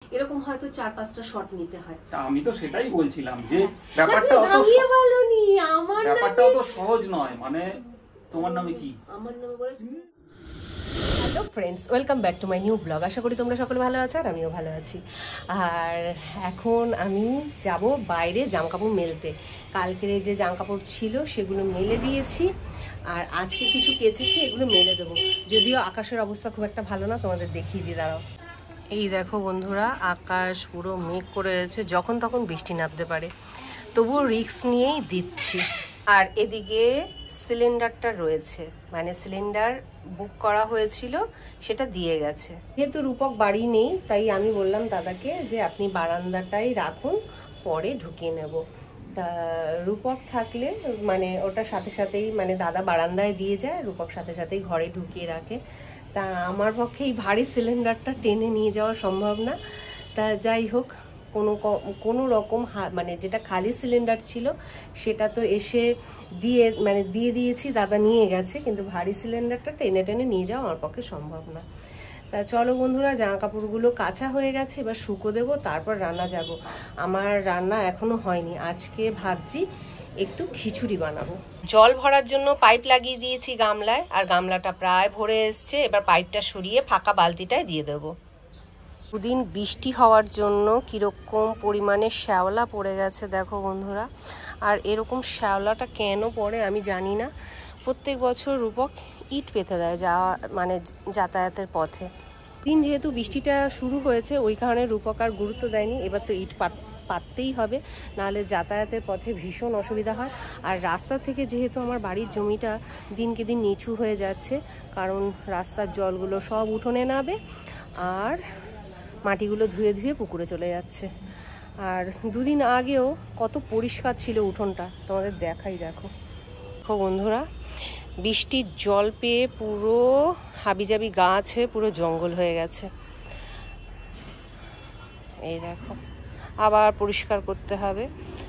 এরকম হয়তো 4-5টা শট নিতে হয়। আমি তো সেটাই বলছিলাম যে ব্যাপারটা অত সহজ নয়। মানে তোমার নামে কি? আমার নামে বলেছি। Hello friends, welcome back to my new blog. আশা করি তোমরা সকলে ভালো আছো আর আমিও ভালো আছি। আর এখন আমি যাব বাইরে জামাকাপড় মেলতে। কালকের যে জামাকাপড় ছিল সেগুলো মেলে দিয়েছি, আর আজকে কিছু কেচেছি, এগুলো মেলে দেবো। যদিও আকাশের অবস্থা খুব একটা ভালো না, তোমাদের দেখিয়ে দিই দাঁড়াও। এই দেখো বন্ধুরা, আকাশ পুরো মেঘ করে আছে, যখন তখন বৃষ্টি নামতে পারে, তবুও রিস্ক নিয়েই দিচ্ছি। আর এদিকে সিলিন্ডারটা রয়েছে, মানে সিলিন্ডার বুক করা হয়েছিল, সেটা দিয়ে গেছে। যেহেতু রূপক বাড়ি নেই, তাই আমি বললাম দাদাকে যে আপনি বারান্দাটাই রাখুন, পরে ঢুকিয়ে নেব। তা রূপক থাকলে মানে ওটা সাথে সাথেই, মানে দাদা বারান্দায় দিয়ে যায়, রূপক সাথে সাথেই ঘরে ঢুকিয়ে রাখে। তা আমার পক্ষে এই ভারী সিলিন্ডারটা টেনে নিয়ে যাওয়া সম্ভব না। তা যাই হোক, কোনো রকম মানে যেটা খালি সিলিন্ডার ছিল সেটা তো এসে দিয়ে দিয়েছি, দাদা নিয়ে গেছে, কিন্তু ভারী সিলিন্ডারটা টেনে টেনে নিয়ে যাওয়া আমার পক্ষে সম্ভব না। তা চলো বন্ধুরা, জামা কাপড়গুলো কাচা হয়ে গেছে, এবার শুকো দেবো, তারপর রান্না যাব। আমার রান্না এখনো হয়নি, আজকে ভাবছি একটু খিচুড়ি বানাবো। জল ভরার জন্য পাইপ লাগিয়ে দিয়েছি গামলায়, আর গামলাটা প্রায় ভরে এসছে। এবার পাইপটা সরিয়ে ফাঁকা বালতিটায় দিয়ে দেবো। দুদিন বৃষ্টি হওয়ার জন্য কিরকম পরিমাণে শ্যাওলা পড়ে গেছে দেখো বন্ধুরা। আর এরকম শ্যাওলাটা কেন পড়ে আমি জানি না। প্রত্যেক বছর রূপক ইট পেতে দেয় মানে যাতায়াতের পথে। দিন যেহেতু বৃষ্টিটা শুরু হয়েছে, ওই কারণে রূপক আর গুরুত্ব দেয়নি। এবার তো ইট পাততেই হবে, নাহলে যাতায়াতের পথে ভীষণ অসুবিধা হয়। আর রাস্তা থেকে যেহেতু আমার বাড়ির জমিটা দিনকে দিন নিচু হয়ে যাচ্ছে, কারণ রাস্তার জলগুলো সব উঠোনে নামবে, আর মাটিগুলো ধুয়ে ধুয়ে পুকুরে চলে যাচ্ছে। আর দুদিন আগেও কত পরিষ্কার ছিল উঠোনটা, তোমাদের দেখাই। দেখো বন্ধুরা, বৃষ্টির জল পেয়ে পুরো হাবিজাবি গাছ হয়ে পুরো জঙ্গল হয়ে গেছে। এই দেখো, আবার পরিষ্কার করতে হবে।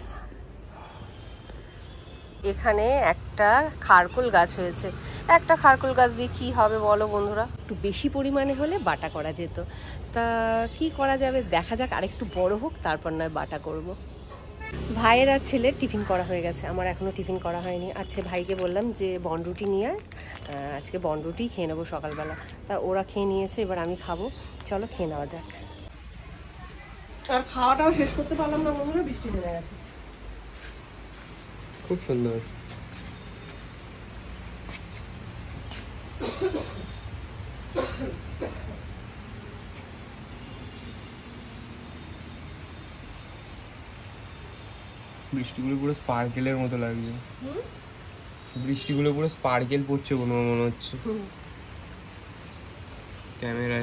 এখানে একটা খারকুল গাছ হয়েছে। একটা খারকুল গাছ দিয়ে কি হবে বলো বন্ধুরা? একটু বেশি পরিমাণে হলে বাটা করা যেত, তা কি করা যাবে দেখা যাক। আরেকটু বড় হোক, তারপর নয় বাটা করব। ভাইয়ের আর ছেলের টিফিন করা হয়ে গেছে, আমার এখনও টিফিন করা হয়নি। আচ্ছা, ভাইকে বললাম যে বনরুটি নিয়ে আজকে বনরুটি খেয়ে নেবো সকালবেলা। তা ওরা খেয়ে নিয়েছে, এবার আমি খাবো। চলো খেয়ে নেওয়া যাক। আর খাওয়াটাও শেষ করতে পারলাম না বন্ধুরা, বৃষ্টি নেমে গেছে। খুব সুন্দর। বৃষ্টিগুলো পুরো স্পার্কেলের মতো লাগছে। বৃষ্টিগুলো পুরো স্পার্কেল পড়ছে মনে হচ্ছে ক্যামেরায়।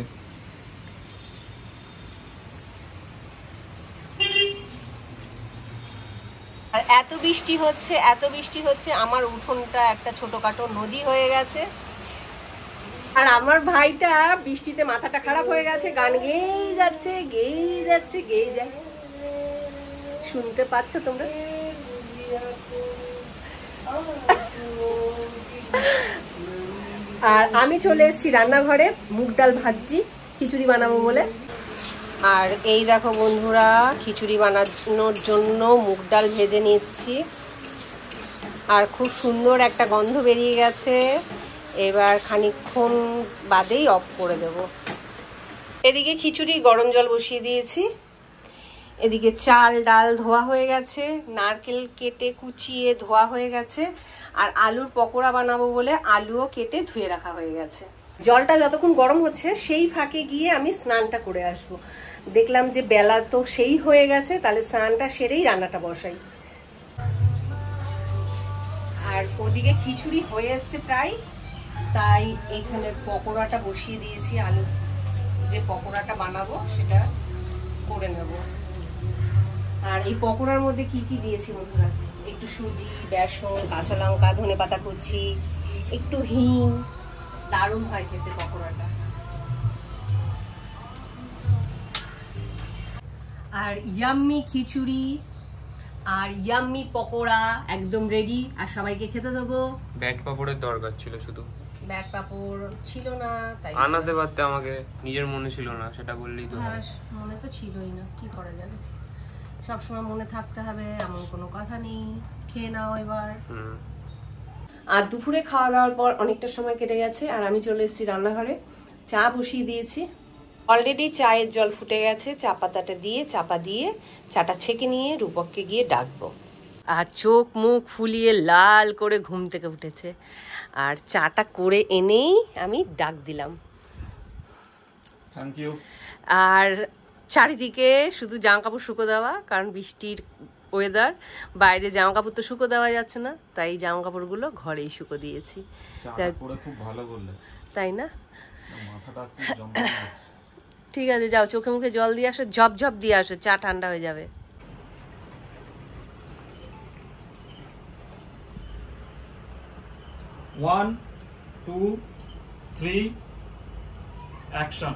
আর এত বৃষ্টি হচ্ছে, আমার উঠোনটা একটা ছোটখাটো নদী হয়ে গেছে। আর আমার ভাইটা বৃষ্টিতে মাথাটা খারাপ হয়ে গেছে, গান গেয়েই যাচ্ছে, গেয়ে যায়। শুনতে পাচ্ছ তোমরা? আর আমি চলে এসেছি রান্নাঘরে, মুগ ডাল ভাজছি, খিচুড়ি বানাবো বলে। আর এই দেখো বন্ধুরা, খিচুড়ি বানানোর জন্য মুগ ডাল ভেজে নিচ্ছি, আর খুব সুন্দর একটা গন্ধ বেরিয়ে গেছে। এবার খানিকক্ষণ বাদেই অফ করে দেব। এদিকে খিচুড়ির গরম জল বসিয়ে দিয়েছি, এদিকে চাল ডাল ধোয়া হয়ে গেছে, নারকেল কেটে কুচিয়ে ধোয়া হয়ে গেছে, আর আলুর পকোড়া বানাবো বলে আলুও কেটে ধুয়ে রাখা হয়ে গেছে। জলটা যতক্ষণ গরম হচ্ছে সেই ফাঁকে গিয়ে আমি স্নানটা করে আসবো। দেখলাম যে বেলা তো সেই হয়ে গেছে, তাহলে স্নানটা সেরেই রান্নাটা বসাই। আর ওদিকে খিচুড়ি হয়ে এসছে প্রায়, তাই এখানে পকোড়াটা বসিয়ে দিয়েছি। আলু যে পকোড়াটা বানাবো সেটা করে নেব। আর এই পকোড়ার মধ্যে কি কি দিয়েছি বন্ধুরা? একটু সুজি, বেসন, কাঁচা লঙ্কা, ধনেপাতা কুচি, একটু হিং। দারুণ হয় খেতে পকোড়াটা। আর ইয়াম্মি খিচুড়ি আর ইয়াম্মি পকোড়া একদম রেডি, আর সবাইকে খেতে দেবো। ব্যাট পাপড়ের দরকার ছিল শুধু। ব্যাগ কাপড় ছিল না, তাই আনাতে পারতে আমাকে, নিজের মনে ছিল না, সেটা বললেই তো হয়। হ্যাঁ, মনে তো ছিলই না, কি করা যাবে, সবসময় মনে থাকতে হবে এমন কোনো কথা নেই। খেয়ে নাও এবার। আর দুপুরে খাওয়া দাওয়ার পর অনেকটা সময় কেটে গেছে, আর আমি চলে এসেছি রান্নাঘরে, চা বসিয়ে দিয়েছি। অলরেডি চায়ের জল ফুটে গেছে, চা পাতাটা দিয়ে চাপা দিয়ে চাটা ছেঁকে নিয়ে রূপককে গিয়ে ডাকবো। আর চোখ মুখ ফুলিয়ে লাল করে ঘুম থেকে উঠেছে, আর চাটা করে এনেই আমি ডাক দিলাম। Thank you. আর চারিদিকে শুধু জামা কাপড় শুকো দেওয়া, কারণ বৃষ্টির ওয়েদার, বাইরে জামা কাপড় তো শুকো দেওয়া যাচ্ছে না, তাই জামা কাপড়গুলো ঘরেই শুকো দিয়েছি। খুব ভালো বললে, তাই না? মাথাটা খুব যন্ত্রণা হচ্ছে। ঠিক আছে, যাও চোখে মুখে জল দিয়ে আসো, ঝপ ঝপ দিয়ে আসো, চা ঠান্ডা হয়ে যাবে। 1 2 3 অ্যাকশন।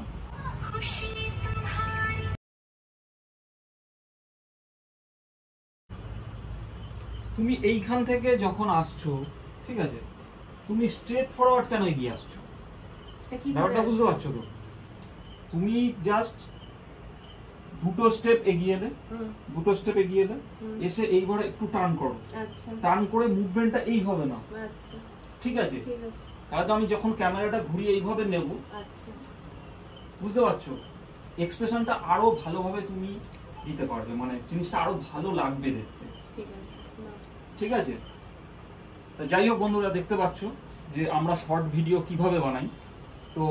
তুমি এইখান থেকে যখন আসছো, ঠিক আছে, তুমি স্ট্রেট ফরওয়ার্ড কেন এগিয়ে আসছো? ব্যাপারটা বুঝতে পারছো তো? তুমি জাস্ট দুটো স্টেপ এগিয়ে এলে, এসে এইবারে একটু টার্ন করো। টার্ন করে মুভমেন্টটা এইভাবে না, ঠিক আছে? তাহলে তো আমি যখন ক্যামেরাটা ঘুরিয়ে এইভাবে নেব, বুঝতে পারছো, এক্সপ্রেশনটা আরো ভালোভাবে তুমি দিতে পারবে, মানে জিনিসটা আরো ভালো লাগবে দেখতে, ঠিক আছে? তা যাই হোক বন্ধুরা, দেখতে পাচ্ছ যে আমরা শর্ট ভিডিও কিভাবে বানাই। তো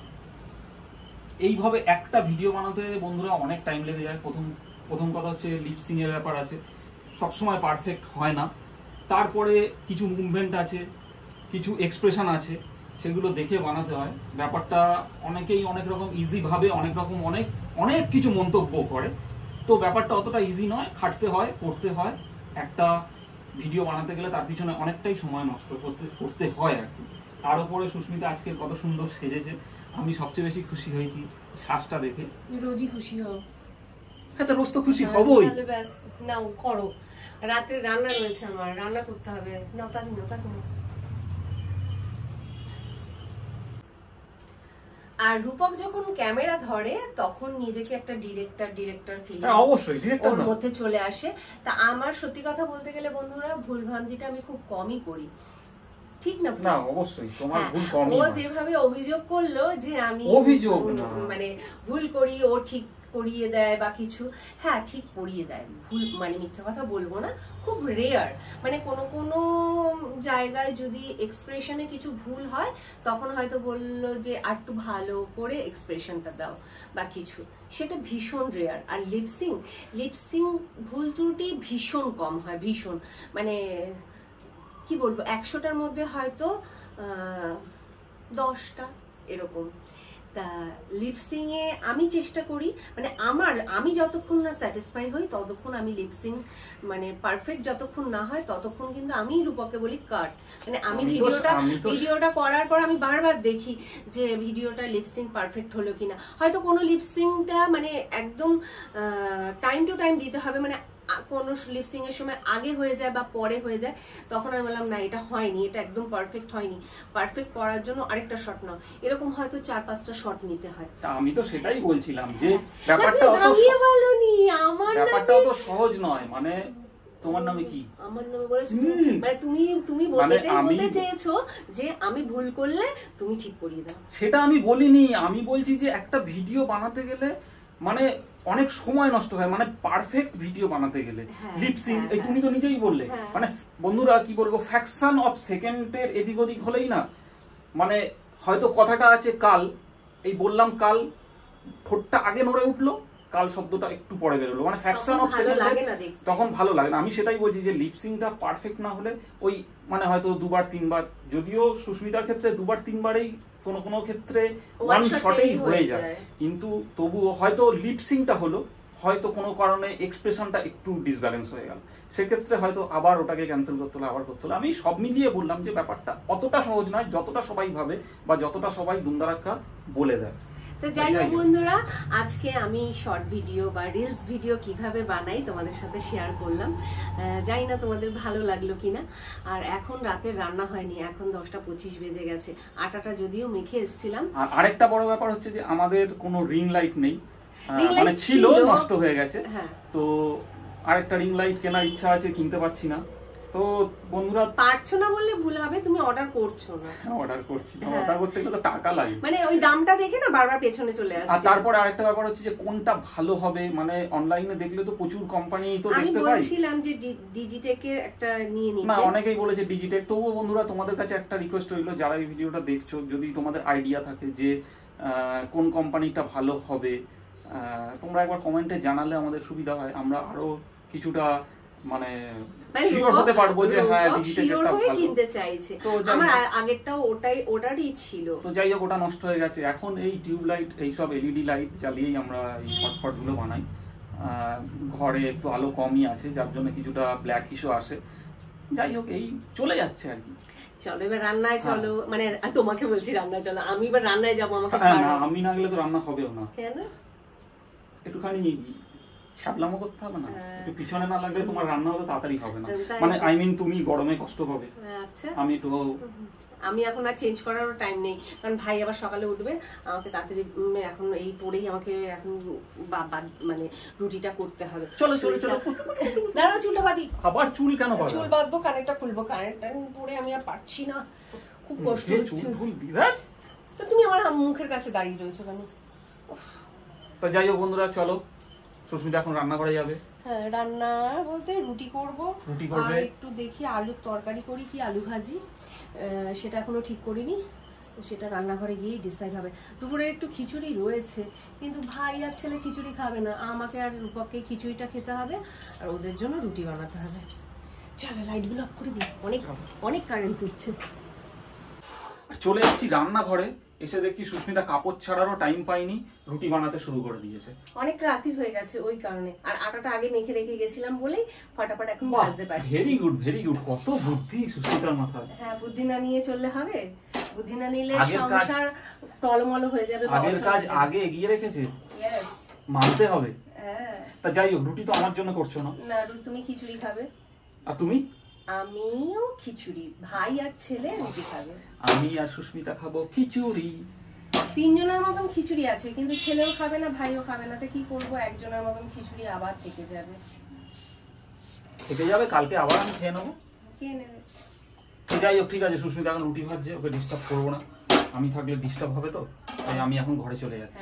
এইভাবে একটা ভিডিও বানাতে বন্ধুরা অনেক টাইম লেগে যায়। প্রথম কথা হচ্ছে লিপসিং এর ব্যাপার আছে, সবসময় পারফেক্ট হয় না। তারপরে কিছু মুভমেন্ট আছে, কিছু এক্সপ্রেশন আছে, সেগুলো দেখে বানাতে হয়। ব্যাপারটা অনেকেই অনেক রকম ইজি ভাবে, অনেক রকম অনেক কিছু মন্তব্য করে। তো ব্যাপারটা অতটা ইজি নয়, খাটতে হয়, করতে হয়। একটা ভিডিও বানাতে গেলে তার পিছনে অনেকটাই সময় নষ্ট করতে হয় আর কি। তার উপরে সুস্মিতা আজকে কত সুন্দর সেজেছে, আমি সবচেয়ে বেশি খুশি হয়েছি শ্বাসটা দেখে। রোজই খুশি হও। হ্যাঁ, তো রোজ তো খুশি হবই। নাও করো, রাত্রে রান্না রয়েছে, আমার রান্না করতে হবে। নাও তাড়াতাড়ি নাও, তাড়াতাড়ি। আর রূপক যখন ক্যামেরা ধরে তখন নিজেকে একটা ডিরেক্টর ফিল, অবশ্যই ওর মধ্যে চলে আসে। তা আমার সত্যি কথা বলতে গেলে বন্ধুরা, ভুলভ্রান্তিটা আমি খুব কমই করি, ঠিক না? না, অবশ্যই তোমার ভুল কমই। ও যেভাবে অভিযোগ করলো যে আমি মানে ভুল করি, ও ঠিক করিয়ে দেয় বা কিছু, হ্যাঁ ঠিক করিয়ে দেয়, ভুল মানে মিথ্যা কথা বলবো না, খুব রেয়ার, মানে কোনো জায়গায় যদি এক্সপ্রেশনে কিছু ভুল হয় তখন হয়তো বললো যে আর একটু ভালো করে এক্সপ্রেশনটা দাও বা কিছু, সেটা ভীষণ রেয়ার। আর লিপসিং ভুল ত্রুটি ভীষণ কম হয়, ভীষণ, মানে কি বলবো, 100টার মধ্যে হয়তো 10টা এরকম। তা লিপসিং এ আমি চেষ্টা করি, মানে আমি যতক্ষণ না স্যাটিসফাই হই ততক্ষণ আমি লিপসিং মানে পারফেক্ট যতক্ষণ না হয় ততক্ষণ কিন্তু আমি রূপকে বলি কাট, মানে আমি ভিডিওটা করার পর আমি বারবার দেখি যে ভিডিওটা লিপসিং পারফেক্ট হলো কিনা। হয়তো কোনো লিপসিংটা মানে একদম টাইম টু টাইম দিতে হবে, মানে কোনো লিপসিং এর সময় আগে হয়ে যায় বা পরে হয়ে যায়, তখন আমি বললাম না এটা হয়নি, এটা একদম পারফেক্ট হয়নি, পারফেক্ট করার জন্য আরেকটা শট নাও, এরকম হয়তো 4-5টা শট নিতে হয়। আমি তো সেটাই বলছিলাম যে ব্যাপারটা অত সহজ নয়। মানে তোমার নামে কি? আমার নামে বলেছো, মানে তুমি বলতে চেয়েছো যে আমি ভুল করলে তুমি ঠিক করিয়ে দাও। সেটা আমি বলিনি, আমি বলছি যে একটা ভিডিও বানাতে গেলে মানে অনেক সময় নষ্ট হয়, মানে পারফেক্ট ভিডিও বানাতে গেলে লিপসিং, এই তুমি তো নিজেই বললে, মানে বন্ধুরা কি বলবো, ফ্র্যাকশন অফ সেকেন্ডের এদিক ওদিক হলেই না, মানে হয়তো কথাটা আছে কাল, এই বললাম কাল, ঠোঁটটা আগে নড়ে উঠলো, কাল শব্দটা একটু পরে বেরোলো, মানে ফ্র্যাকশন অফ সেকেন্ড, তখন ভালো লাগে না। আমি সেটাই বলছি যে লিপসিংটা পারফেক্ট না হলে ওই মানে হয়তো 2-3 বার, যদিও সুস্মিতার ক্ষেত্রে 2-3বারেই কোনো ক্ষেত্রে ওয়ান শটেই হয়ে যায়, কিন্তু তবুও হয়তো লিপসিংটা হলো, হয়তো কোনো কারণে এক্সপ্রেশনটা একটু ডিসব্যালেন্স হয়ে গেল, সেক্ষেত্রে হয়তো আবার ওটাকে ক্যান্সেল করতে হলো, আবার করতে হলো। আমি সব মিলিয়ে বললাম যে ব্যাপারটা অতটা সহজ নয় যতটা সবাই ভাবে বা যতটা সবাই দুমদারাক্কা বলে দেয়। তো যাই হোক বন্ধুরা, আজকে আমি শর্ট ভিডিও বা রিলস ভিডিও কিভাবে বানাই তোমাদের সাথে শেয়ার করলাম। জানি না তোমাদের ভালো লাগলো কিনা। আর এখন রাতের রান্না হয়নি, এখন 10টা 25 বেজে গেছে। আটাটা যদিও মেখে এসেছিলাম। আর আরেকটা বড় ব্যাপার হচ্ছে যে আমাদের কোনো রিং লাইট নেই, মানে ছিল, নষ্ট হয়ে গেছে। তো আরেকটা রিং লাইট কেনার ইচ্ছা আছে, কিনতে পারছি না। তো বন্ধুরা, পারছো না বললে ভুল হবে, তুমি অর্ডার করছো না। অর্ডার করছি না, অর্ডার করতে গেলে তো টাকা লাগে, মানে ওই দামটা দেখে না বারবার পেছনে চলে আসছে। আর তারপরে আরেকটা ব্যাপার হচ্ছে যে কোনটা ভালো হবে, মানে অনলাইনে দেখলে তো প্রচুর কোম্পানি তো দেখতে পাই। আমি বলছিলাম যে ডিজিটেকের একটা নিয়ে নিতে। না, অনেকেই বলেছে ডিজিটেক। তবুও বন্ধুরা, তোমাদের কাছে একটা রিকোয়েস্ট রইলো, যারা এই ভিডিওটা দেখছো, যদি তোমাদের আইডিয়া থাকে যে কোন কোম্পানিটা ভালো হবে, তোমরা একবার কমেন্টে জানালে আমাদের সুবিধা হয়। আমরা আরো কিছুটা মানে শিওর হতে পারবো যে হ্যাঁ ডিজিটালটা ভালো কিনতে চাইছে। আমার আগেরটাও ওটারই ছিল। তো যাই হোক, ওটা নষ্ট হয়ে গেছে। এখন এই টিউব লাইট, এই সব এলইডি লাইট চালিয়েই আমরা এই শর্টকাট গুলো বানাই। ঘরে একটু আলো কমই আছে, যার জন্য কিছুটা ব্ল্যাক ইস্যু আসে। যাই হোক, এই চলে যাচ্ছে আর কি। চলো এবার রান্নায় চলো, মানে তোমাকে বলছি রান্নায় চলো, আমি এবার রান্নায় যাবো। আমাকে না, আমি না গেলে তো রান্না হবেও না। কেন? একটুখানি ছাবলামো করতে হবে না, একটু পিছনে না লাগলে তোমার রান্না হলে তাড়াতাড়ি হবে না। মানে আই মিন, তুমি গরমে কষ্ট পাবে। আচ্ছা, আমি এখন আর চেঞ্জ করারও টাইম নেই, কারণ ভাই আবার সকালে উঠবে, আমাকে তাড়াতাড়ি এখন এই পরেই আমাকে এখন মানে রুটিটা করতে হবে। চলো চলো চলো, দাঁড়াও, চুলটা বাঁধি। আবার চুল কেন বাঁধা? চুল বাঁধবো, কানেরটা খুলবো, কানেরটা পরে আমি আর পারছি না, খুব কষ্ট হচ্ছে। তো তুমি আমার মুখের কাছে দাঁড়িয়ে রয়েছো কেন? তো যাই হোক বন্ধুরা, চলো, সুস্মিতা এখন রান্না করে যাবে। হ্যাঁ, রান্না বলতে রুটি করব, আর একটু দেখি আলুর তরকারি করি কি আলু ভাজি, সেটা এখনো ঠিক করিনি, সেটা রান্নাঘরে গিয়েই ডিসাইড হবে। দুপুরে একটু খিচুড়ি রয়েছে, কিন্তু ভাই আর ছেলে খিচুড়ি খাবে না, আমাকে আর রূপককে খিচুড়িটা খেতে হবে, আর ওদের জন্য রুটি বানাতে হবে। চলো লাইটগুলো অফ করে দিই, অনেক অনেক কারেন্ট উঠছে। চলে এসেছি রান্নাঘরে, এসে দেখছি সুস্মিতা কাপড় ছাড়ারও টাইম পাইনি, রুটি বানাতে শুরু করে দিয়েছে। অনেক রাতি হয়ে গেছে ওই কারণে, আর আটাটা আগে মেখে রেখে গেছিলাম বলেই ফটাফট এখন ভাজতে পারছি। ভেরি গুড, ভেরি গুড, কত বুদ্ধি সুস্মিতার মাথায়। হ্যাঁ, বুদ্ধি না নিয়ে চললে হবে, বুদ্ধি না নিলে সংসার টলমল হয়ে যাবে। আগের কাজ আগে এগিয়ে রেখেছে, মানতে হবে। তা যাই হোক, রুটি তো আমার জন্য করছো না? না, তুমি খিচুড়ি খাবে। আর তুমি? আমিও খিচুড়ি, ভাই আর ছেলে রুটি খাবে। আমি আর সুস্মিতা খাবো খিচুড়ি। 3 জনের মতন খিচুড়ি আছে, কিন্তু ছেলেও খাবে না, ভাইও খাবে না। তো কি করবো, একজনের মতন খিচুড়ি আবার থেকে যাবে। কালকে আবার আমি খেয়ে নেবো। খেয়ে নেবে। যাই হোক, ঠিক আছে, সুস্মিতা এখন রুটি ভাজছে, ওকে ডিস্টার্ব করবো না, আমি থাকলে ডিস্টার্ব হবে, তো তাই আমি এখন ঘরে চলে যাচ্ছি।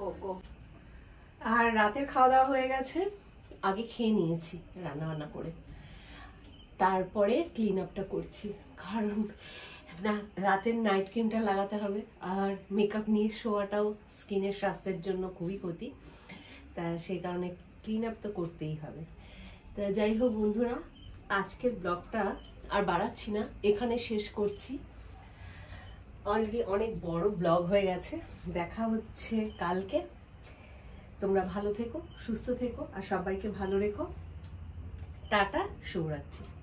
আর রাতের খাওয়া দাওয়া হয়ে গেছে, আগে খেয়ে নিয়েছি রান্না বান্না করে, তারপরে ক্লিন আপটা করছি, কারণ না রাতের নাইট ক্রিমটা লাগাতে হবে, আর মেকআপ নিয়ে শোয়াটাও স্কিনের স্বাস্থ্যের জন্য খুবই ক্ষতি, তা সেই কারণে ক্লিন আপ তো করতেই হবে। তা যাই হোক বন্ধুরা, আজকের ব্লগটা আর বাড়াচ্ছি না, এখানে শেষ করছি। অলরেডি অনেক বড় ব্লগ হয়ে গেছে, দেখা হচ্ছে কালকে। তোমরা ভালো থেকো, সুস্থ থেকো, আর সবাইকে ভালো রেখো। টাটা, শুভরাত্রি।